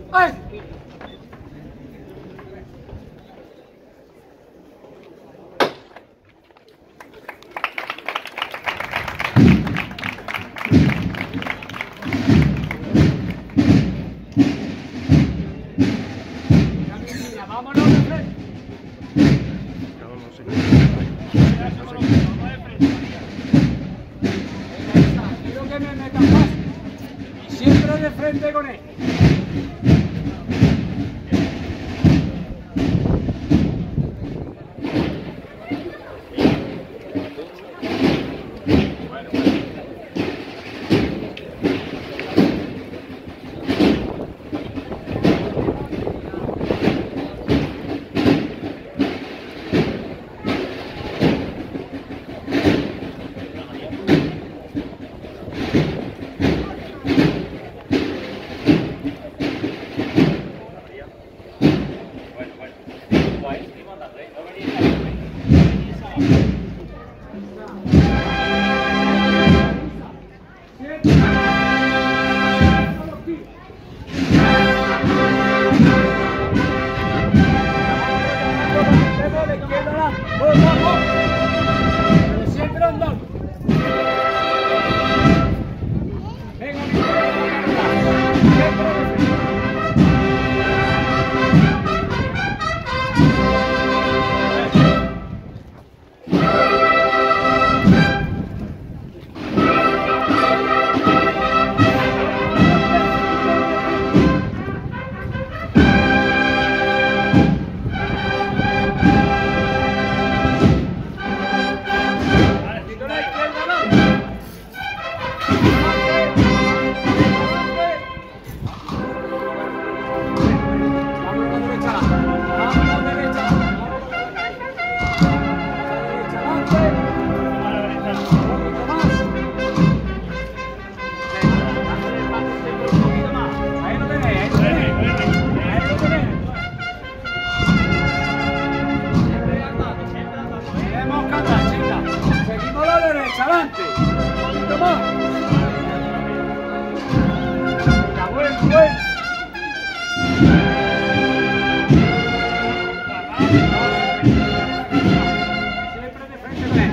¡Ay! Vámonos de frente. Quiero que me metas más. Y siempre de frente con él. Pero siempre andando. Venga, adelante, un poquito más. Venga, bueno. Siempre de frente con él.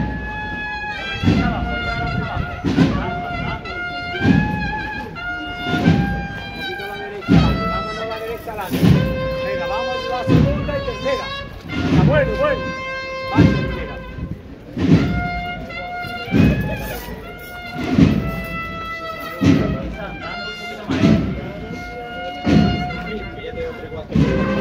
Un poquito a la derecha, vámonos a la derecha adelante. Venga, vamos a la segunda y tercera. Venga, bueno. Vale, tercera. Andando un poquito más.